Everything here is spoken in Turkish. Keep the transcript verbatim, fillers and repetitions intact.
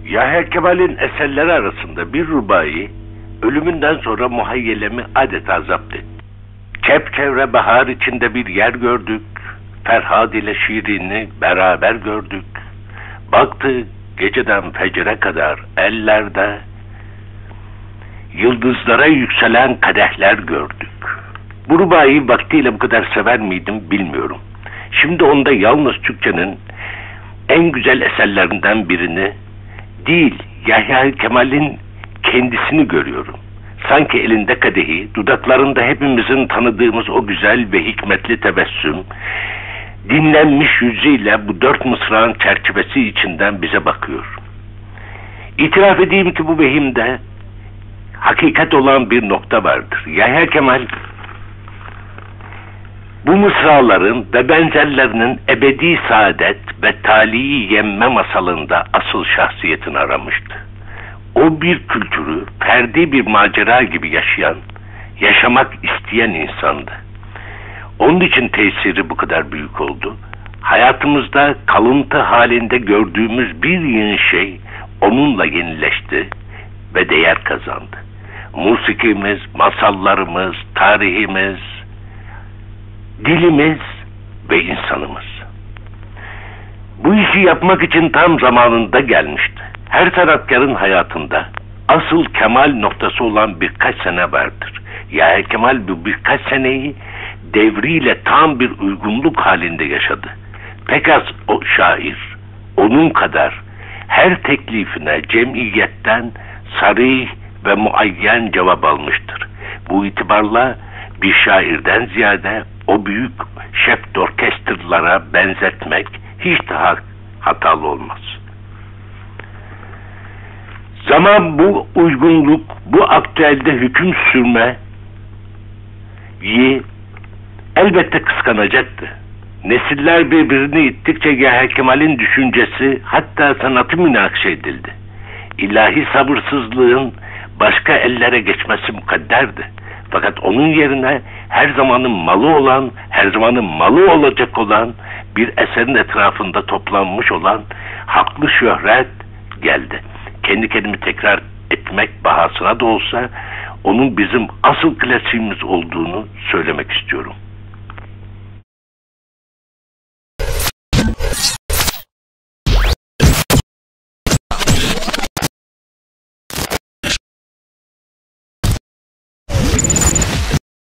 Yahya Kemal'in eserleri arasında bir rubai, ölümünden sonra muhayyelemi adeta zapt etti. Çepçevre bahar içinde bir yer gördük, Ferhad ile Şirin'i beraber gördük. Baktık geceden fecre kadar ellerde, yıldızlara yükselen kadehler gördük. Bu rubaiyi vaktiyle bu kadar sever miydim bilmiyorum. Şimdi onda yalnız Türkçenin en güzel eserlerinden birini değil, Yahya Kemal'in kendisini görüyorum. Sanki elinde kadehi, dudaklarında hepimizin tanıdığımız o güzel ve hikmetli tebessüm, dinlenmiş yüzüyle bu dört mısrağın çerçevesi içinden bize bakıyor. İtiraf edeyim ki bu vehimde hakikat olan bir nokta vardır. Yahya Kemal bu mısraların ve benzerlerinin ebedi saadet ve talihi yemme masalında asıl şahsiyetini aramıştı. O bir kültürü ferdi bir macera gibi yaşayan, yaşamak isteyen insandı. Onun için tesiri bu kadar büyük oldu. Hayatımızda kalıntı halinde gördüğümüz bir yığın şey onunla yenileşti ve değer kazandı. Musikimiz, masallarımız, tarihimiz, dilimiz ve insanımız. Bu işi yapmak için tam zamanında gelmişti. Her sanatkarın hayatında asıl kemal noktası olan birkaç sene vardır. Yahya Kemal bu birkaç seneyi devriyle tam bir uygunluk halinde yaşadı. Pek az o şair onun kadar her teklifine cemiyetten sarih ve muayyen cevap almıştır. Bu itibarla bir şairden ziyade o büyük şef orkestrlara benzetmek hiç daha hatalı olmaz. Zaman bu uygunluk, bu aktüelde hüküm sürmeyi elbette kıskanacaktı. Nesiller birbirini ittikçe Yahya Kemal'in düşüncesi hatta sanatı münakşe edildi. İlahi sabırsızlığın başka ellere geçmesi mukadderdi. Fakat onun yerine her zamanın malı olan, her zamanın malı olacak olan bir eserin etrafında toplanmış olan haklı şöhret geldi. Kendi kendimi tekrar etmek bahasına da olsa onun bizim asıl klasiğimiz olduğunu söylemek istiyorum.